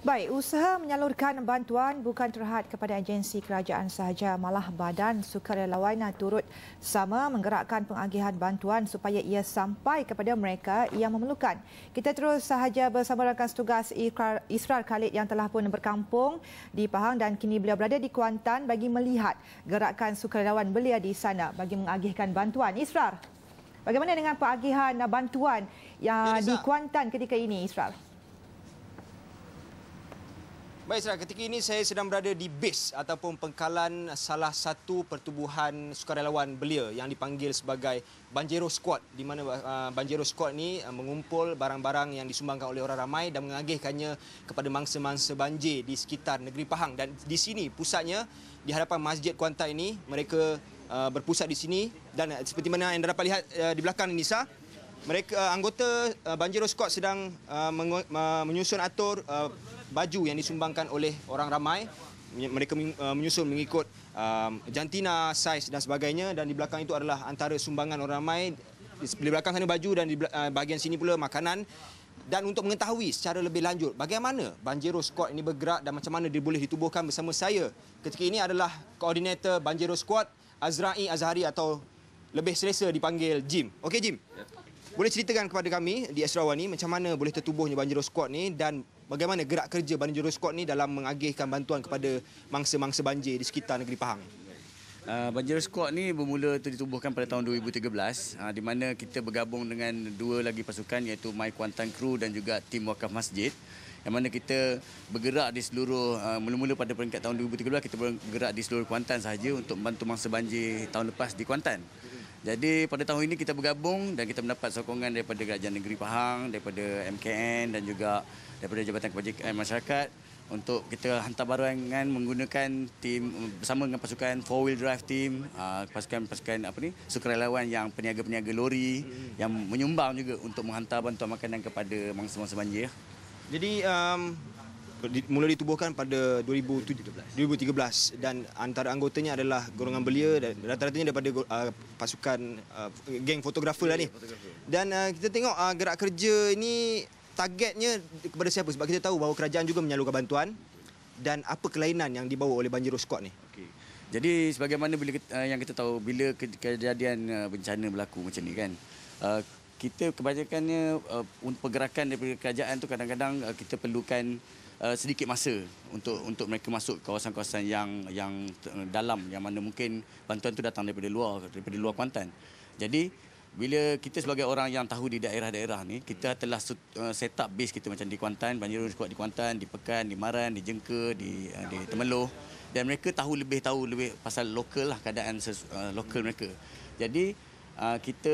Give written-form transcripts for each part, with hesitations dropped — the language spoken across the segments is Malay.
Baik, usaha menyalurkan bantuan bukan terhad kepada agensi kerajaan sahaja, malah badan sukarelawan turut sama menggerakkan pengagihan bantuan supaya ia sampai kepada mereka yang memerlukan. Kita terus sahaja bersama rakan setugas Israr Khalid yang telah pun berkampung di Pahang dan kini beliau berada di Kuantan bagi melihat gerakan sukarelawan belia di sana bagi mengagihkan bantuan. Israr, bagaimana dengan pengagihan bantuan yang di Kuantan ketika ini, Israr? Baik, Sarah, ketika ini saya sedang berada di base ataupun pengkalan salah satu pertubuhan sukarelawan belia yang dipanggil sebagai Banjero Squad, di mana Banjero Squad ni mengumpul barang-barang yang disumbangkan oleh orang ramai dan mengagihkannya kepada mangsa-mangsa banjir di sekitar negeri Pahang. Dan di sini pusatnya di hadapan Masjid Kuantan ini, mereka berpusat di sini dan seperti mana yang dapat lihat di belakang Nisa, mereka anggota Banjero Squad sedang menyusun atur baju yang disumbangkan oleh orang ramai. Mereka menyusun mengikut jantina, saiz dan sebagainya, dan di belakang itu adalah antara sumbangan orang ramai. Di belakang sana baju dan di bahagian sini pula makanan. Dan untuk mengetahui secara lebih lanjut bagaimana Banjero Squad ini bergerak dan macam mana dia boleh ditubuhkan, bersama saya ketika ini adalah koordinator Banjero Squad, Azrai Azhari, atau lebih selesa dipanggil Jim. Okey Jim. Boleh ceritakan kepada kami di Asrawan ni macam mana boleh tertubuhnya Banjero Squad ni dan bagaimana gerak kerja Banjero Squad ni dalam mengagihkan bantuan kepada mangsa-mangsa banjir di sekitar negeri Pahang? Banjero Squad ni bermula ditubuhkan pada tahun 2013, di mana kita bergabung dengan dua lagi pasukan, iaitu My Kuantan Crew dan juga Tim Wakaf Masjid, yang mana kita bergerak di seluruh, mula-mula pada peringkat tahun 2013 kita bergerak di seluruh Kuantan sahaja untuk membantu mangsa banjir tahun lepas di Kuantan. Jadi pada tahun ini kita bergabung dan kita mendapat sokongan daripada Kerajaan Negeri Pahang, daripada MKN dan juga daripada Jabatan Kebajikan Masyarakat untuk kita hantar barangan menggunakan tim bersama dengan pasukan 4-wheel drive team, pasukan sukarelawan yang peniaga-peniaga lori yang menyumbang juga untuk menghantar bantuan makanan kepada mangsa-mangsa banjir. Jadi mula ditubuhkan pada 2013 dan antara anggotanya adalah golongan belia dan rata-ratanya daripada pasukan geng fotografer lah ni. Dan kita tengok gerak kerja ini targetnya kepada siapa? Sebab kita tahu bahawa kerajaan juga menyalurkan bantuan, dan apa kelainan yang dibawa oleh Banjero Squad ni? Okey. Jadi sebagaimana yang kita tahu, bila kejadian bencana berlaku macam ni kan, kita kebanyakannya pergerakan daripada kerajaan tu kadang-kadang kita perlukan sedikit masa untuk mereka masuk kawasan-kawasan yang dalam, yang mana mungkin bantuan tu datang daripada luar Kuantan. Jadi bila kita sebagai orang yang tahu di daerah-daerah ni, kita telah set up base kita macam di Kuantan, Banjero Squad di Kuantan, di Pekan, di Maran, di Jengka, di Temerloh, dan mereka tahu lebih pasal lokal lah, keadaan lokal mereka. Jadi kita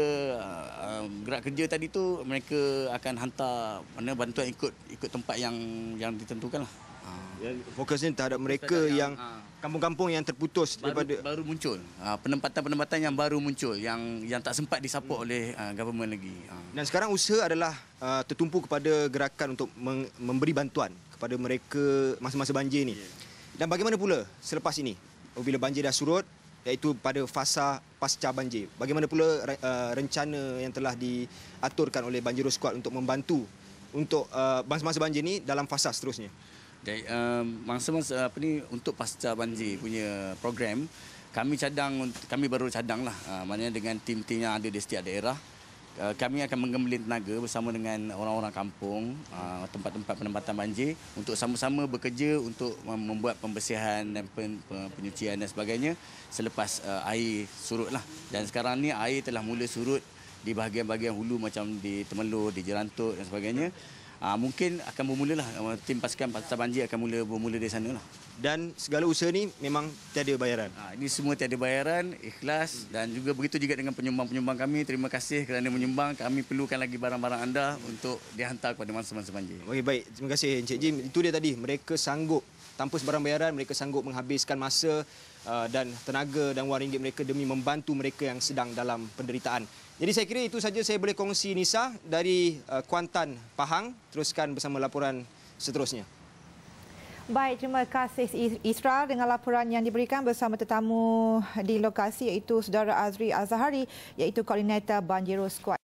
gerak kerja tadi tu, mereka akan hantar bantuan ikut tempat yang ditentukan lah. Fokusnya terhadap mereka yang kampung-kampung yang terputus baru muncul, penempatan-penempatan yang baru muncul, yang tak sempat disaport oleh government lagi. Dan sekarang usaha adalah tertumpu kepada gerakan untuk memberi bantuan kepada mereka masa-masa banjir ni. Dan bagaimana pula selepas ini, apabila banjir dah surut, iaitu pada fasa pasca banjir, bagaimana pula rencana yang telah diaturkan oleh Banjero Squad untuk membantu untuk masa-masa banjir ni dalam fasa seterusnya? Jadi masa-masa untuk pasca banjir punya program, kami baru cadang lah, maknanya dengan tim-tim yang ada di setiap daerah. Kami akan menggembleng tenaga bersama dengan orang-orang kampung, tempat-tempat penempatan banjir, untuk sama-sama bekerja untuk membuat pembersihan dan penyucian dan sebagainya selepas air surut lah. Dan sekarang ni air telah mula surut di bahagian-bahagian hulu macam di Temerloh, di Jerantut dan sebagainya. Mungkin akan bermula lah, tim pasukan pasca banjir akan bermula dari sana lah. Dan segala usaha ni memang tiada bayaran? Ini semua tiada bayaran, ikhlas, dan juga begitu juga dengan penyumbang-penyumbang kami. Terima kasih kerana menyumbang. Kami perlukan lagi barang-barang anda untuk dihantar kepada mangsa-mangsa banjir. Okey, baik. Terima kasih Encik Jim. Itu dia tadi, mereka sanggup tanpa sebarang bayaran, mereka sanggup menghabiskan masa dan tenaga dan wang ringgit mereka demi membantu mereka yang sedang dalam penderitaan. Jadi saya kira itu saja saya boleh kongsi, Nisa, dari Kuantan, Pahang. Teruskan bersama laporan seterusnya. Baik, terima kasih Israr dengan laporan yang diberikan bersama tetamu di lokasi, iaitu Saudara Azri Azhari, iaitu koordinator Banjero Squad.